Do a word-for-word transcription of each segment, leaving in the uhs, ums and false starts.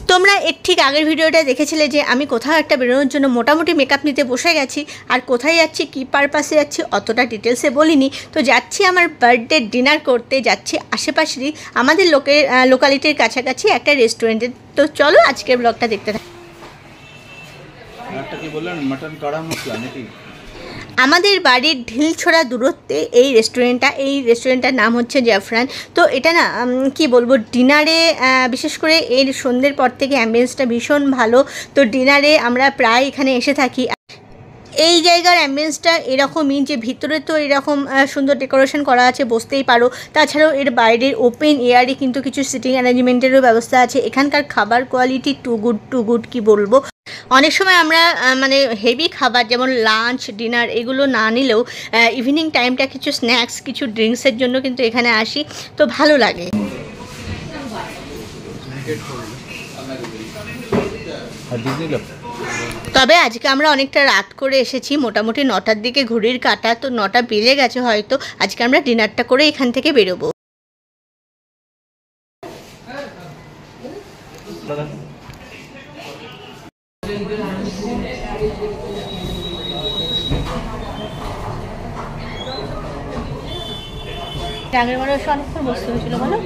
তোমরা এর ঠিক আগের ভিডিওটা দেখেছিলে যে আমি কোথাও একটা বেরোনোর জন্য মোটামুটি মেকআপ নিতে বসে গেছি, আর কোথায় যাচ্ছি কী পারপাসে যাচ্ছি অতটা ডিটেলসে বলিনি। তো যাচ্ছি আমার বার্থডে ডিনার করতে, যাচ্ছি আশেপাশেরই আমাদের লোকের লোকালিটির কাছাকাছি একটা রেস্টুরেন্টে। তো চলো আজকের ব্লগটা দেখতে থাকি। আমাদের বাড়ির ঢিলছোড়া দূরত্বে এই রেস্টুরেন্টটা, এই রেস্টুরেন্টটার নাম হচ্ছে জাফরান। তো এটা না কি বলবো, ডিনারে বিশেষ করে এর সন্ধ্যের পর থেকে অ্যাম্বিয়েন্সটা ভীষণ ভালো। তো ডিনারে আমরা প্রায় এখানে এসে থাকি। এই জায়গার অ্যাম্বিয়েন্সটা এরকমই যে ভিতরে তো এরকম সুন্দর ডেকোরেশন করা আছে, বসতেই পারো। তাছাড়াও এর বাইরের ওপেন এয়ারে কিন্তু কিছু সিটিং অ্যারেঞ্জমেন্টেরও ব্যবস্থা আছে। এখানকার খাবার quality too good too good কি বলবো। অনেক সময় আমরা মানে হেভি খাবার যেমন লাঞ্চ ডিনার এগুলো না নিলেও ইভিনিং টাইমটা কিছু স্ন্যাক্স কিছু ড্রিঙ্কসের জন্য কিন্তু এখানে আসি, তো ভালো লাগে। তবে আজকে আমরা অনেকটা রাত করে এসেছি, মোটামুটি নটার দিকে ঘড়ির কাঁটা, তো নটা বেজে গেছে হয়তো। আজকে আমরা ডিনারটা করে এখান থেকে বেরোবো। আগের বারে অনেকক্ষণ বসতে হয়েছিল বলো।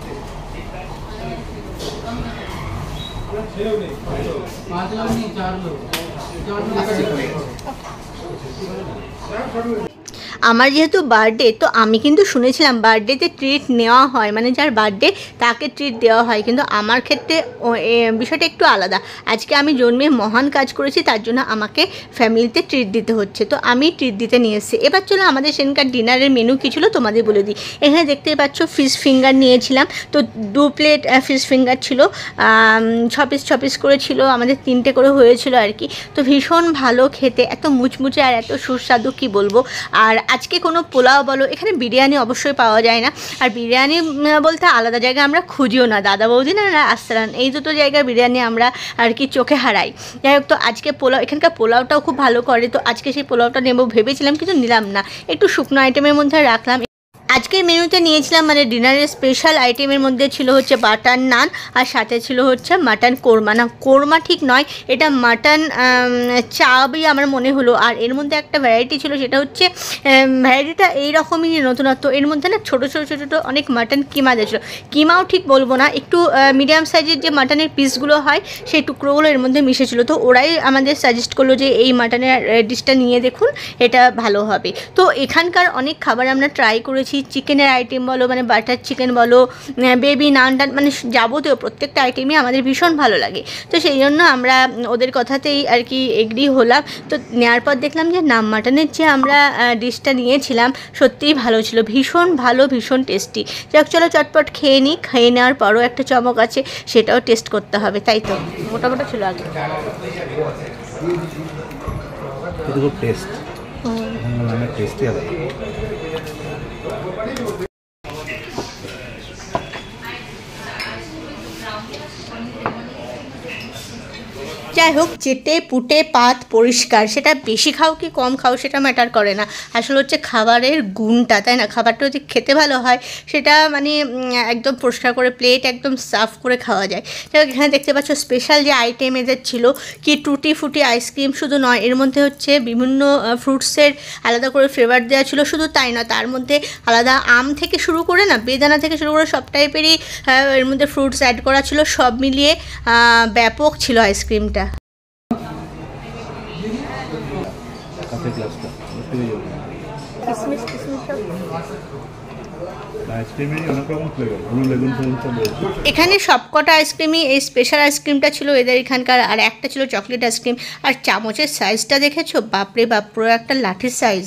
আমার যেহেতু বার্থডে, তো আমি কিন্তু শুনেছিলাম বার্থডেতে ট্রিট নেওয়া হয়, মানে যার বার্থডে তাকে ট্রিট দেওয়া হয়, কিন্তু আমার ক্ষেত্রে বিষয়টা একটু আলাদা। আজকে আমি জন্মে মহান কাজ করেছি, তার জন্য আমাকে ফ্যামিলিতে ট্রিট দিতে হচ্ছে, তো আমি ট্রিট দিতে নিয়ে এসেছি। এবার চলো আমাদের সেখানকার ডিনারের মেনু কী ছিল তোমাদের বলে দিই। এখানে দেখতেই পাচ্ছ ফিশ ফিঙ্গার নিয়েছিলাম, তো দু প্লেট ফিশ ফিঙ্গার ছিল, ছ পিস ছ পিস করে ছিল, আমাদের তিনটে করে হয়েছিল আর কি। তো ভীষণ ভালো খেতে, এত মুচমুচে আর এত সুস্বাদু কি বলবো। আর আজকে কোনো পোলাও বলো, এখানে বিরিয়ানি অবশ্যই পাওয়া যায় না, আর বিরিয়ানি বলতে আলাদা জায়গায় আমরা খুঁজিও না, দাদা বৌদি না আস্তারান, এই দুটো জায়গায় বিরিয়ানি আমরা আর কি চোখে হারাই। যাই হোক, তো আজকে পোলাও, এখানকার পোলাওটাও খুব ভালো করে, তো আজকে সেই পোলাওটা নেবো ভেবেছিলাম কিন্তু নিলাম না, একটু শুকনো আইটেমের মধ্যে রাখলাম। আজকের মেনুতে নিয়েছিলাম মানে ডিনারের স্পেশাল আইটেমের মধ্যে ছিল হচ্ছে বাটার নান, আর সাথে ছিল হচ্ছে মাটন কোরমা। না কোরমা ঠিক নয়, এটা মাটন চাবই আমার মনে হলো। আর এর মধ্যে একটা ভ্যারাইটি ছিল, সেটা হচ্ছে ভ্যারাইটিটা এইরকমই নতুনত্ব, এর মধ্যে না ছোটো ছোটো ছোটো ছোটো অনেক মাটন কিমা দিয়েছিলো। কিমাও ঠিক বলবো না, একটু মিডিয়াম সাইজের যে মাটনের পিসগুলো হয় সেই টুকরোগুলো এর মধ্যে মিশেছিল। তো ওরাই আমাদের সাজেস্ট করলো যে এই মাটনের ডিশটা নিয়ে দেখুন, এটা ভালো হবে। তো এখানকার অনেক খাবার আমরা ট্রাই করেছি, চিকেনের আইটেম বলো, মানে বাটার চিকেন বলো, বেবি নান টান, মানে যাবতীয় প্রত্যেকটা আইটেমই আমাদের ভীষণ ভালো লাগে। তো সেই জন্য আমরা ওদের কথাতেই আর কি এগ্রি হলাম। তো নেওয়ার পর দেখলাম যে নাম মাটনের যে আমরা ডিশটা নিয়েছিলাম সত্যিই ভালো ছিল, ভীষণ ভালো, ভীষণ টেস্টি। যাক চলো চটপট খেয়ে নিই, খেয়ে নেওয়ার পরও একটা চমক আছে, সেটাও টেস্ট করতে হবে, তাই তো মোটামুটি ছিল আগে টেস্ট। যাই হোক, চেটে পুটে পাত পরিষ্কার, সেটা বেশি খাও কি কম খাও সেটা ম্যাটার করে না, আসলে হচ্ছে খাবারের গুণটা, তাই না? খাবারটা যদি খেতে ভালো হয় সেটা মানে একদম পরিষ্কার করে প্লেট একদম সাফ করে খাওয়া যায়। যাই হোক, এখানে দেখতে পাচ্ছ স্পেশাল যে আইটেম এদের ছিল কি টুটি ফুটি আইসক্রিম, শুধু নয় এর মধ্যে হচ্ছে বিভিন্ন ফ্রুটসের আলাদা করে ফ্লেভার দেওয়া ছিল, শুধু তাই না তার মধ্যে আলাদা আম থেকে শুরু করে না বেদানা থেকে শুরু করে সব টাইপেরই এর মধ্যে ফ্রুটস অ্যাড করা ছিল, সব মিলিয়ে ব্যাপক ছিল আইসক্রিমটা। এখানে সবকটা আইসক্রিমই এই স্পেশাল আইসক্রিমটা ছিল এদের এখানকার, আর একটা ছিল চকলেট আইসক্রিম। আর চামচের সাইজটা দেখেছো, বাপরে বাপ, পুরো একটা লাঠির সাইজ।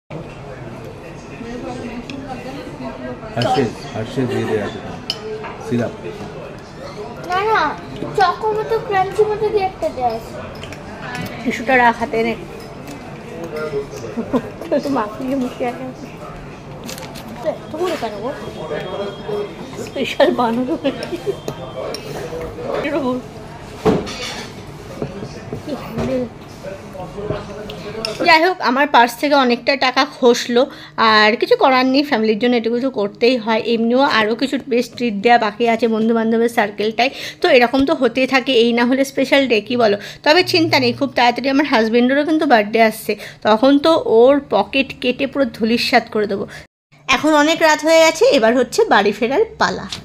টিস্যুটা রাখ হাতে নে, মাখিয়ে মুখে এত করে কেন গো, স্পেশাল বানানো যাই হোক, আমার পার্স থেকে অনেকটা টাকা খসলো, আর কিছু করার নেই, ফ্যামিলির জন্য এটুকু তো করতেই হয়। এমনিও আরও কিছু বেশ ট্রিট দেওয়া বাকি আছে বন্ধুবান্ধবের সার্কেলটাই, তো এরকম তো হতেই থাকে, এই না হলে স্পেশাল ডে কী বলো। তবে চিন্তা নেই, খুব তাড়াতাড়ি আমার হাজব্যান্ডেরও কিন্তু বার্থডে আসছে, তখন তো ওর পকেট কেটে পুরো ধূলিসাৎ করে দেবো। এখন অনেক রাত হয়ে গেছে, এবার হচ্ছে বাড়ি ফেরার পালা।